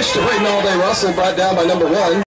pitch to Braden All-Day Russell, brought down by number 1.